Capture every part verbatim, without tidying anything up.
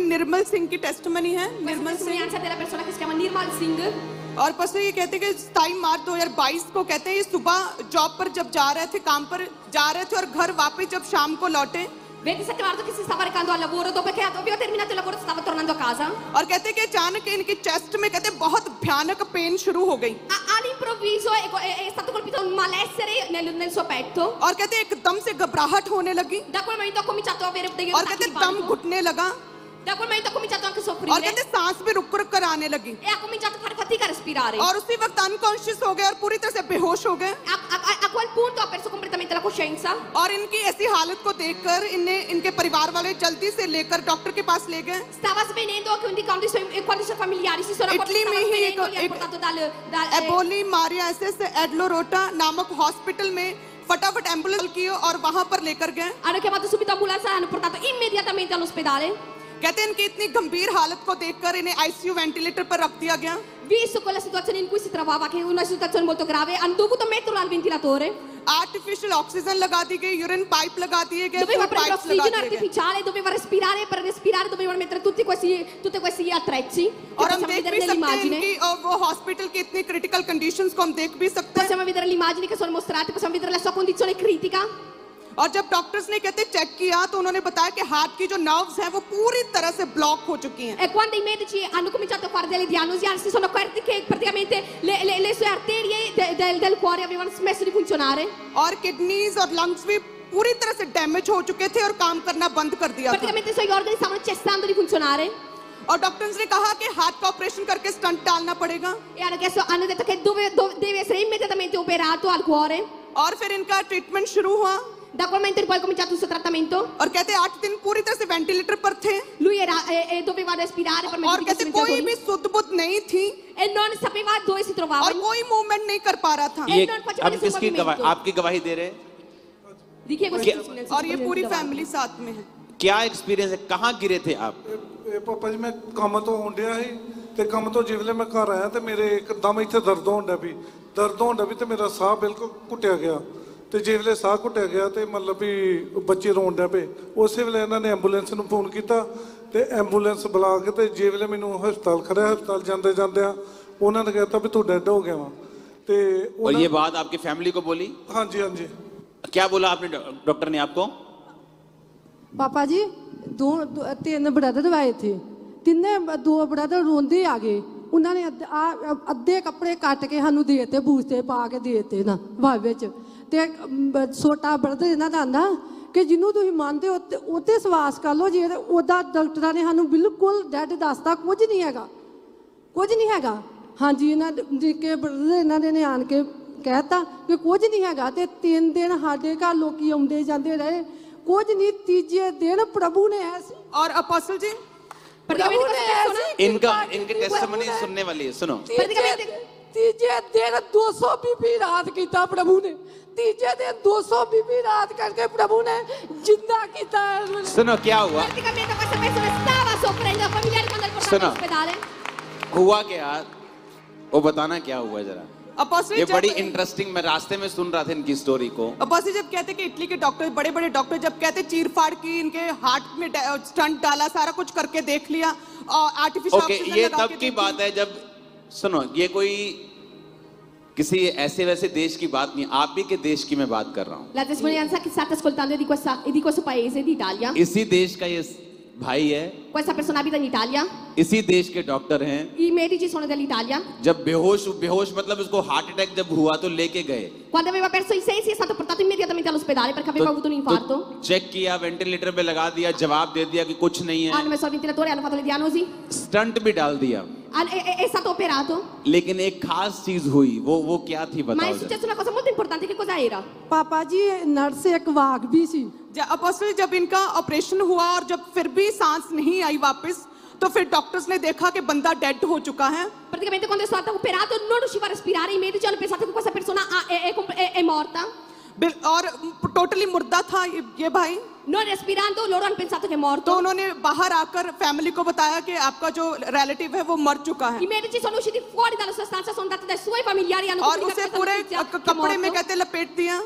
निर्मल सिंह की टेस्टमनी है। Nirmal Singh della persona che si chiama Nirmal Singh। और पसले ये कहते हैं कि सताईस मार्च दो हज़ार बाईस को कहते हैं ये सुबह जॉब पर जब जा रहे थे, काम पर जा रहे थे और घर वापस जब शाम को लौटे, ventisette marzo che si stava recando al lavoro, dopo che aveva terminato il lavoro stava tornando a casa। और कहते हैं कि अचानक इनकी चेस्ट में कहते हैं बहुत भयानक पेन शुरू हो गई। all'improvviso è, è, è stato colpito un malessere nel, nel suo petto। और कहते हैं एकदम से घबराहट होने लगी। da quel momento ha cominciato a avere degli और attacchi कहते di हैं दम panico। घुटने लगा। da quel momento ha cominciato anche a soffrire। और कहते हैं सांस भी रुक रुक कर आने लगी। e ha cominciato a fare fatica a respirare। और उसी वक्त अनकॉन्शियस हो गए और पूरी तरह से बेहोश हो गए। a, a, a quel punto ha perso completamente la coscienza। और इनकी ऐसी हालत को देखकर इन्हें इनके परिवार वाले जल्दी से लेकर डॉक्टर के पास ले गए। stava svenendo, quindi quando i suoi, quando i suoi familiari si sono accorti che stava svenendo, li ha portato dal, dal Eboli Maria SS Addolorata नामक हॉस्पिटल में फटाफट एम्बुलेंस की और वहां पर लेकर गए। hanno chiamato subito ambulanza e hanno portato immediatamente all'ospedale। कहते हैं इनकी इतनी गंभीर हालत को देखकर इन्हें आईसीयू वेंटिलेटर पर रख दिया गया। visto quella situazione in cui si trovava, che è una situazione molto grave, hanno dovuto metterlo al ventilatore। Artificial oxygen लगा दी गई, यूरिन पाइप लगा दिए गए, doveva prendere पाइप्स लगा ossigeno दिए गए। artificiale, doveva respirare, per respirare dovevano mettere tutti questi tutti questi attrezzi। और हम possiamo देख vedere भी सकते हैं nell'immagine, इनकी और वो हॉस्पिटल की इतनी क्रिटिकल कंडीशंस को हम देख भी सकते हैं। possiamo vedere le immagini che sono mostrate, possiamo vedere la sua condizione critica। और जब डॉक्टर्स ने कहते चेक किया तो उन्होंने बताया कि हार्ट की जो नर्व्स हैं वो पूरी तरह से ब्लॉक हो चुकी हैं। e quando i medici hanno cominciato a fare delle diagnosi, si sono accorti che praticamente le, le, le sue arterie de, del, del cuore avevano smesso di funzionare। और किडनीज और लंग्स भी पूरी तरह से damage हो चुके थे और काम करना बंद कर दिया था। praticamente i suoi organi stavano cessando di funzionare। और डॉक्टर्स ने कहा कि हार्ट का ऑपरेशन करके स्टंट डालना पड़ेगा। e hanno, chiesto, hanno detto che dove, dove, deve essere immediatamente operato al cuore। और फिर इनका ट्रीटमेंट शुरू हुआ। da quel momento in poi ha cominciato il suo trattamento। और कहते आठ दिन पूरी तरह से वेंटिलेटर पर थे। lui era, e, e doveva respirare per mezzo और di कहते questi कोई भी ventilatori सुध बुध नहीं थी e non sapeva dove si trovava और कोई मूवमेंट नहीं कर पा रहा था। e ये non faceva अब nessun किसकी गवाही, movimento। आपकी गवाही दे रहे हैं? di chi è questo Che- silenzio? और ये पूरी फैमिली साथ में है। क्या एक्सपीरियंस है, कहाँ गिरे थे आप? ਇਹ ਪਾਪਾ ਜੀ ਮੈਂ ਕੰਮ ਤੋਂ ਆਉਂਦਿਆ ਸੀ ਤੇ ਕੰਮ ਤੋਂ ਜਿਵੇਂ ਮੈਂ ਘਰ ਆਇਆ ਤੇ ਮੇਰੇ ਇੱਕਦਮ ਇੱਥੇ ਦਰਦ ਹੋਣ ਡਿਆ ਵੀ ਦਰਦ ਹੋਣ ਡਿਆ ਵੀ ਤੇ ਮੇਰਾ ਸਾਹ ਬਿਲਕੁਲ ਘੁੱਟਿਆ ਗਿਆ ਤੇ ਜਿਵੇਂ ਸਾਹ ਘੁੱਟਿਆ ਗਿਆ ਤੇ ਮਤਲਬ ਵੀ ਬੱਚੇ ਰੋਣ ਡਿਆ ਪਏ। ਉਸੇ ਵੇਲੇ ਇਹਨਾਂ ਨੇ ਐਂਬੂਲੈਂਸ ਨੂੰ ਫੋਨ ਕੀਤਾ ਤੇ ਐਂਬੂਲੈਂਸ ਬੁਲਾ ਕੇ ਤੇ ਜਿਵੇਂ ਮੈਨੂੰ ਹਸਪਤਾਲ ਖੜਿਆ, ਹਸਪਤਾਲ ਜਾਂਦੇ ਜਾਂਦੇ ਆ ਉਹਨਾਂ ਨੇ ਕਹਿਤਾ ਵੀ ਤੂੰ ਡੈਡ ਹੋ ਗਿਆ ਵਾ ਤੇ और ये बात आपकी फैमिली को बोली? ਹਾਂਜੀ ਹਾਂਜੀ। क्या बोला आपने, डॉक्टर ने आपको? पापा जी दो, दो तीन ब्रदर आए थे, तिन्ने दो ब्रदर रोंदे आ गए। उन्होंने अद्धे कपड़े कट के सानू देते, बूस्ते पा के देते ना वाह विच ते छोटा ब्रदर इन्हां दा आंदा कि जिन्हों तुसीं मानते हो उत्ते विश्वास कर लो जे ओदा डॉक्टरां ने सानू बिल्कुल डैड दसता कुछ नहीं हैगा, कुछ नहीं हैगा। हाँ जी इन्हां निक्के ब्रदर इन्हां दे ने आन के कहता कि कुछ नहीं हैगा ते तीन दिन साडे घर लोकी आउंदे जांदे रहे, कुछ नहीं। तीजे दिन प्रभु ने ऐसे और apostle ji praticamente cosa persona इनका इनके टेस्टिमनी सुनने वाली है, सुनो। तीजे तीजे दिन दो सौ बीबी रात किया प्रभु ने, तीजे दिन दो सौ बीबी रात करके प्रभु ने जिंदा किया। सुनो क्या हुआ, praticamente questa persona stava soffrendo, i familiari quando l'hanno portato सुनो all'ospedale। हुआ क्या, वो बताना क्या हुआ जरा। अपोस्टल ये जब- बड़ी इंटरेस्टिंग, मैं रास्ते में सुन रहा था इनकी स्टोरी को। अपोस्टल जब कहते कि इटली के डॉक्टर, बड़े बड़े डॉक्टर जब कहते चीर फाड़ की, इनके हार्ट में स्टंट डाला, सारा कुछ करके देख लिया और आर्टिफिशियल ओके ऑक्सीजन ये लगा तब के की देखी। बात है जब, सुनो ये कोई किसी ऐसे वैसे देश की बात नहीं, आप ही के देश की मैं बात कर रहा हूँ। La testimonianza che state ascoltando è di, questa, è di questo paese, d'Italia। इसी देश का ये भाई है, Questa persona abita in Italia, इसी देश के डॉक्टर हैं। i medici sono dell'Italia। जब बेहोश बेहोश मतलब उसको हार्ट अटैक जब हुआ तो लेके गए, Quando aveva perso i sensi è stato portato immediatamente all'ospedale perché aveva avuto un infarto। Check किया, वेंटिलेटर पे लगा दिया, जवाब दे दिया कि कुछ नहीं है, hanno messo al ventilatore, hanno fatto le diagnosi, stent भी डाल दिया। ha- è, è- è stato operato। लेकिन एक खास चीज हुई, वो वो क्या थी Ma è बताओ जरा। successa una cosa molto importante, che cosa era? पापा जी नर्स एक वाघ भी सी। अपोस्टल जब इनका ऑपरेशन हुआ और जब फिर भी सांस नहीं आई वापस, तो फिर डॉक्टर्स ने देखा कि बंदा डेड हो चुका है। Praticamente quando è stato operato non riusciva a respirare, i medici hanno pensato che questa persona ha- è, è comp- è- è morta, बिल- और टोटली मुर्दा था ये, ये भाई। non respirando loro hanno pensato che è तो morto। उन्होंने बाहर आकर फैमिली को बताया कि आपका जो रिलेटिव है वो मर चुका है I medici sono usciti fuori dalla sua stanza, sono andati dai suoi familiari, hanno और comunicato उसे questa पूरे notizia क- che è कपड़े में morto, कहते लपेट दिया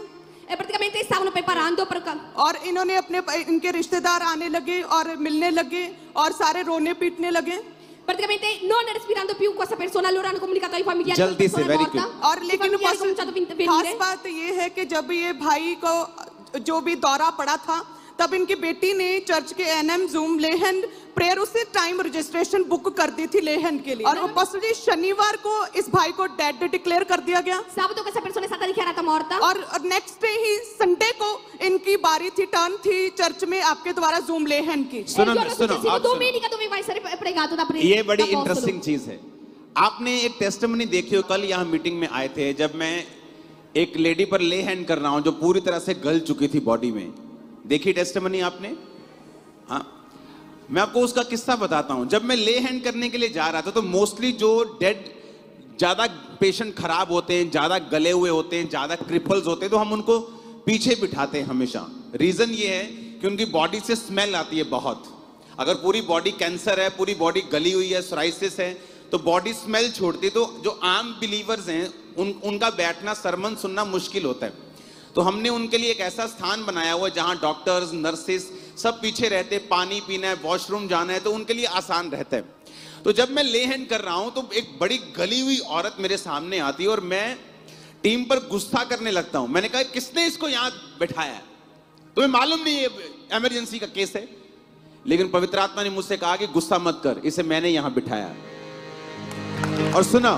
e praticamente stavano preparando per और इन्होंने अपने इनके रिश्तेदार आने लगे और मिलने लगे और सारे रोने पीटने लगे praticamente non respirando più questa persona, allora hanno comunicato ai familiari che जल्दी la से, persona è very morta. quick. और I लेकिन familiari hanno cominciato a ven- खास venire. बात ये है कि जब ये भाई को जो भी दौरा पड़ा था तब इनकी बेटी ने चर्च के एनएम जूम लेहन प्रेयर उसी टाइम रजिस्ट्रेशन बुक कर दी थी लेहन के लिए और वो पसली शनिवार को इस भाई को डेड डिक्लेयर कर दिया गया Sabato questa persona è stata dichiarata morta. और नेक्स्ट डे ही संडे को इनकी बारी थी टर्न थी चर्च में आपके द्वारा जूम लेहन की E il सुनो giorno सुनो successivo, आप सुनो domenica, doveva essere pregato da pre- ये बड़ी da apostolo. इंटरेस्टिंग चीज है। आपने एक टेस्टिमनी देखी हो, कल यहाँ मीटिंग में आए थे जब मैं एक लेडी पर ले हैंड कर रहा हूं जो पूरी तरह से गल चुकी थी बॉडी में। देखी टेस्टिमनी आपने? हाँ, मैं आपको उसका किस्सा बताता हूं। जब मैं ले हैंड करने के लिए जा रहा था तो मोस्टली जो डेड ज्यादा पेशेंट खराब होते हैं, ज्यादा गले हुए होते हैं, ज्यादा क्रिपल्स होते हैं, तो हम उनको पीछे बिठाते हैं हमेशा। रीजन ये है कि उनकी बॉडी से स्मेल आती है बहुत। अगर पूरी बॉडी कैंसर है, पूरी बॉडी गली हुई है, सोराइसिस है, तो बॉडी स्मेल छोड़ती है। तो जो आम बिलीवर्स हैं उन उनका बैठना सरमन सुनना मुश्किल होता है। तो हमने उनके लिए एक ऐसा स्थान बनाया हुआ है जहां डॉक्टर्स नर्सेस सब पीछे रहते, पानी पीना है, वॉशरूम जाना है, तो उनके लिए आसान रहता है। तो जब मैं ले हैंड कर रहा हूं तो एक बड़ी गली हुई औरत मेरे सामने आती है और मैं टीम पर गुस्सा करने लगता हूं। मैंने कहा किसने इसको यहां बैठाया है? तुम्हें मालूम नहीं ये इमरजेंसी का केस है? लेकिन पवित्र आत्मा ने मुझसे कहा कि गुस्सा मत कर, इसे मैंने यहां बिठाया। और सुना,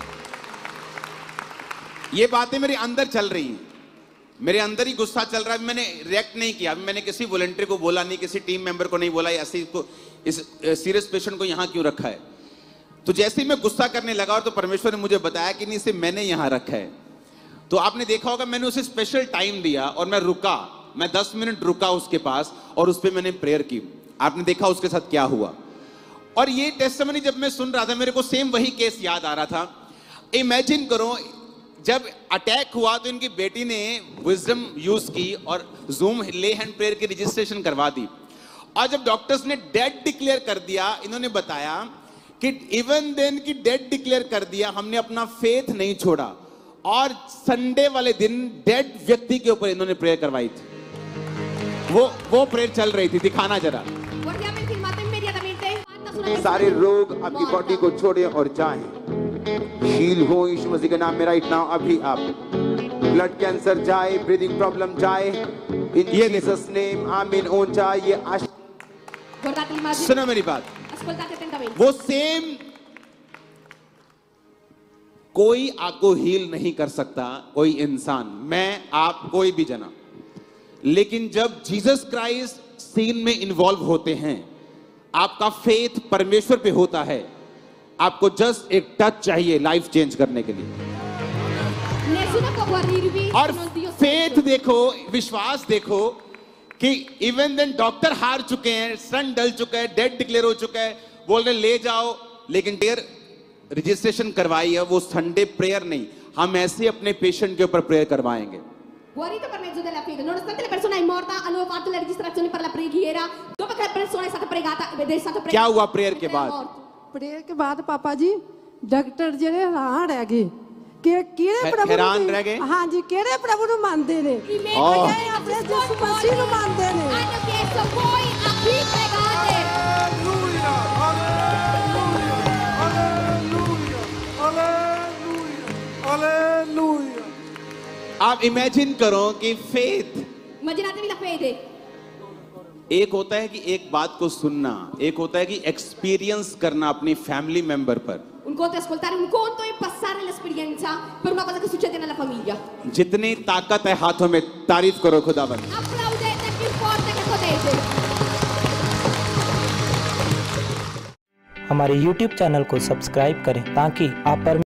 ये बातें मेरे अंदर चल रही हैं, मेरे अंदर ही गुस्सा चल रहा है। मैंने रिएक्ट नहीं किया, मैंने किसी वॉलंटियर को बोला नहीं, किसी टीम मेंबर को नहीं बोला ऐसे इसको इस सीरियस पेशेंट को यहां क्यों रखा है। तो जैसे ही मैं गुस्सा करने लगा और तो परमेश्वर ने मुझे बताया कि नहीं, इसे मैंने यहां रखा है। तो आपने देखा होगा मैंने उसे स्पेशल टाइम दिया और मैं रुका, मैं दस मिनट रुका उसके पास और उस पर मैंने प्रेयर की। आपने देखा उसके साथ क्या हुआ। और ये टेस्टिमनी जब मैं सुन रहा था मेरे को सेम वही केस याद आ रहा था। इमेजिन करो, जब अटैक हुआ तो इनकी बेटी ने विजडम यूज की और जूम ले हैंड प्रेयर की रजिस्ट्रेशन करवा दी। और जब डॉक्टर्स ने डेड डिक्लेयर कर दिया, इन्होंने बताया कि इवन देन की डेड डिक्लेयर कर दिया, हमने अपना फेथ नहीं छोड़ा और संडे वाले दिन डेड व्यक्ति के ऊपर इन्होंने प्रेयर करवाई थी। वो वो प्रेयर चल रही थी, दिखाना जरा। Guardiamo il filmato immediatamente. Fatta su una सारे persona रोग आपकी morta. बॉडी को छोड़े और जाएं। हील हो यीशु मसीह के नाम में राइट नाउ। अभी आप ब्लड कैंसर जाए, ब्रीदिंग प्रॉब्लम जाए, इन जीसस नेम आमीन। ओन जाए ये आश Guardate l'immagine. सुनो मेरी बात, Ascoltate attentamente. वो सेम कोई आपको हील नहीं कर सकता, कोई इंसान, मैं आप कोई भी जना। लेकिन जब जीसस क्राइस्ट सीन में इन्वॉल्व होते हैं, आपका फेथ परमेश्वर पे होता है, आपको जस्ट एक टच चाहिए लाइफ चेंज करने के लिए। Nessuno può guarirvi और se non Dio faith stesso. देखो, विश्वास देखो कि इवन देन डॉक्टर हार चुके हैं, सन डल चुका है, डेड डिक्लेयर हो चुका है, बोल रहे ले जाओ, लेकिन डेयर रजिस्ट्रेशन करवाई है। वो संडे प्रेयर नहीं, हम ऐसे अपने पेशेंट के ऊपर प्रेयर करवाएंगे। Guarito per mezzo della fede. Nonostante la persona è morta, hanno fatto le registrazioni per la preghiera. Dopo che la persona è stata pregata ed è stato pregato. क्या हुआ प्रेयर के è बाद? morto. ਪ੍ਰੇਅਰ ਕੇ ਬਾਅਦ ਪਾਪਾ ਜੀ ਡਾਕਟਰ ਜਿਹੜੇ ਹੈਰਾਨ ਰਹਿ ਗਏ ਕਿ ਕਿਹੜੇ ਹੈ- ਪ੍ਰਭੂ ਹੈਰਾਨ ਨੂੰ ਰਹਿ ਗਏ? ਹਾਂਜੀ ਕਿਹੜੇ ਪ੍ਰਭੂ ਨੂੰ ਮੰਨਦੇ ਨੇ I membri Oh. della Eh, Gesù Gesù Masih lo manda, ne? hanno chiesto voi a chi pregate. Hallelujah hallelujah hallelujah hallelujah. आप इमेजिन करो कि फेथ Immaginatevi la fede. एक होता है कि एक बात को सुनना, एक होता है कि एक्सपीरियंस करना अपनी फैमिली मेंबर पर। Un conto è ascoltare, un conto è passare l'esperienza per una cosa che succede nella famiglia. जितनी ताकत है हाथों में, तारीफ करो खुदावन। Applaudete più forte che potete. हमारे यूट्यूब चैनल को सब्सक्राइब करें ताकि आप पर